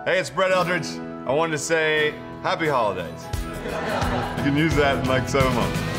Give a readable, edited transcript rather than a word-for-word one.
Hey, it's Brett Eldredge. I wanted to say happy holidays. You can use that in like 7 months.